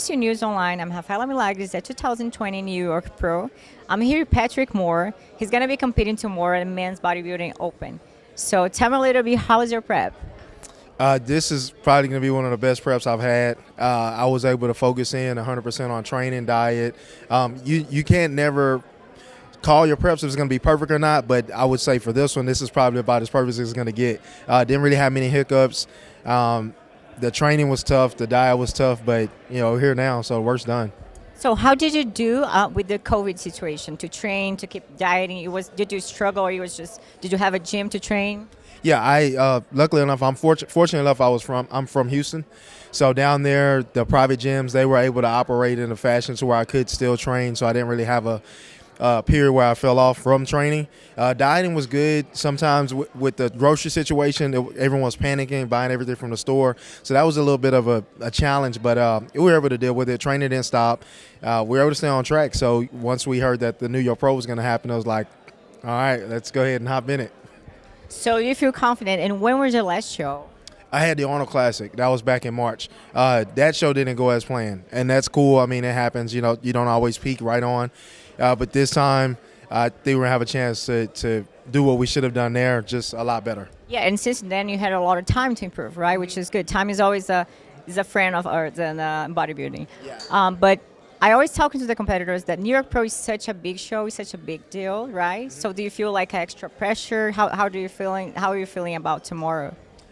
NPC News Online. I'm Rafaela Milagres at 2020 New York Pro. I'm here with Patrick Moore. He's going to be competing tomorrow at Men's Bodybuilding Open. So tell me a little bit, how is your prep? This is probably going to be one of the best preps I've had. I was able to focus in 100% on training, diet. You can't never call your preps if it's going to be perfect or not, but I would say for this one, this is probably about as perfect as it's going to get. Didn't really have many hiccups. The training was tough, the diet was tough, but here now, so the work's done. So how did you do with the COVID situation to train, to keep dieting? Did you struggle, or did you have a gym to train? Yeah, I luckily enough, I'm fortunate enough. I'm from Houston, so down there, the private gyms, they were able to operate in a fashion to where I could still train. So I didn't really have a period where I fell off from training. Dieting was good. Sometimes with the grocery situation, everyone was panicking, buying everything from the store. So that was a little bit of a challenge, but we were able to deal with it. Training didn't stop. We were able to stay on track. So once we heard that the New York Pro was going to happen, I was like, all right, let's go ahead and hop in it. So you feel confident. And when was your last show? I had the Arnold Classic. That was back in March. That show didn't go as planned, and that's cool. I mean, it happens. You don't always peak right on. But this time, I think we're going to have a chance to do what we should have done there, just a lot better. Yeah, and since then, you had a lot of time to improve, right? Which is good. Time is always a friend of ours in bodybuilding. Yeah. But I always talking to the competitors that New York Pro is such a big show, it's such a big deal, right? So do you feel like extra pressure? How are you feeling about tomorrow?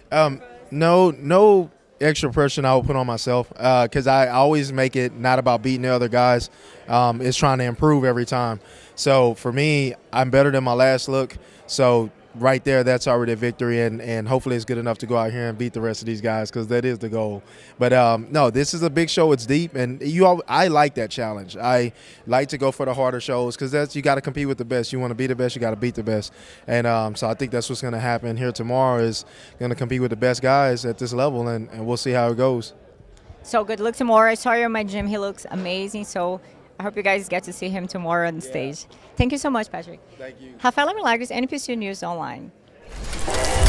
No extra pressure I will put on myself, because I always make it not about beating the other guys. It's trying to improve every time. So for me, I'm better than my last look. So right there, that's already a victory, and hopefully it's good enough to go out here and beat the rest of these guys, because that is the goal. But no, this is a big show. It's deep, and I like that challenge. I like to go for the harder shows, because you got to compete with the best. You want to be the best, you got to beat the best. And so I think that's what's going to happen here tomorrow, is going to compete with the best guys at this level, and we'll see how it goes. So good luck tomorrow. I saw you in my gym. He looks amazing. So I hope you guys get to see him tomorrow on the stage. Thank you so much, Patrick. Thank you. Rafaela Milagres, NPC News Online.